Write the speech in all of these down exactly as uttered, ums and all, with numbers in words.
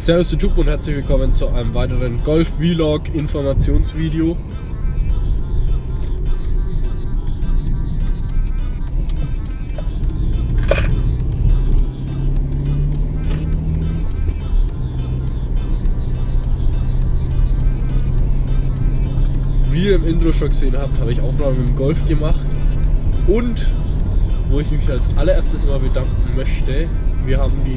Servus YouTube und herzlich willkommen zu einem weiteren Golf-Vlog Informationsvideo. Wie ihr im Intro schon gesehen habt, habe ich Aufnahmen mit dem Golf gemacht und wo ich mich als allererstes mal bedanken möchte, wir haben die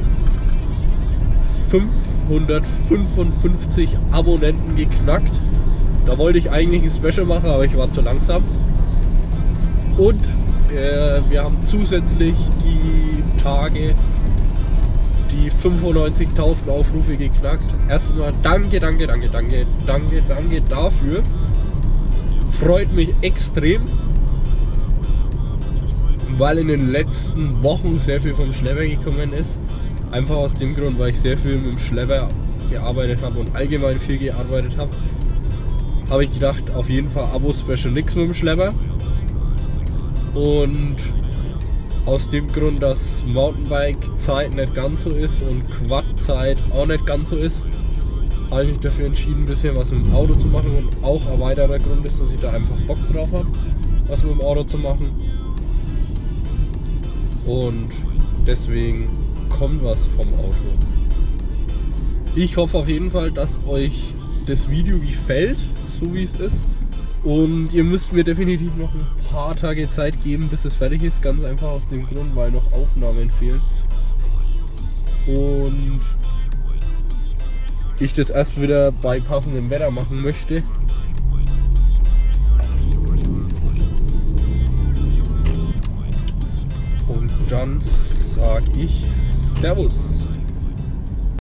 fünfhundertfünfundfünfzig Abonnenten geknackt. Da wollte ich eigentlich ein Special machen, aber ich war zu langsam. Und äh, wir haben zusätzlich die Tage die fünfundneunzigtausend Aufrufe geknackt. Erstmal danke, danke, danke, danke, danke, danke dafür. Freut mich extrem, weil in den letzten Wochen sehr viel vom Schlepper gekommen ist. Einfach aus dem Grund, weil ich sehr viel mit dem Schlepper gearbeitet habe und allgemein viel gearbeitet habe, habe ich gedacht, auf jeden Fall Abo-Special nix mit dem Schlepper. Und aus dem Grund, dass Mountainbike-Zeit nicht ganz so ist und Quad-Zeit auch nicht ganz so ist, habe ich mich dafür entschieden, ein bisschen was mit dem Auto zu machen. Und auch ein weiterer Grund ist, dass ich da einfach Bock drauf habe, was mit dem Auto zu machen. Und deswegen kommt was vom Auto. Ich hoffe auf jeden Fall, dass euch das Video gefällt, so wie es ist. Und ihr müsst mir definitiv noch ein paar Tage Zeit geben, bis es fertig ist. Ganz einfach aus dem Grund, weil noch Aufnahmen fehlen. Und ich das erst wieder bei passendem Wetter machen möchte. Und dann sage ich Servus.